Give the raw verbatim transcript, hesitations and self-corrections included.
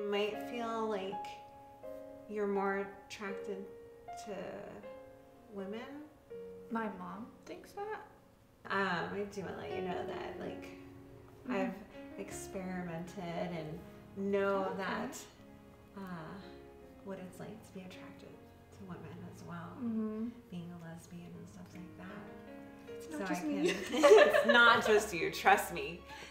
might feel like you're more attracted to women. My mom thinks that. Um, I do want to let you know that, like, mm-hmm. I've experimented and know okay. that uh, what it's like to be attracted to women as well, mm-hmm. being a lesbian and stuff like that. It's so not just I can, me. It's not just you, trust me.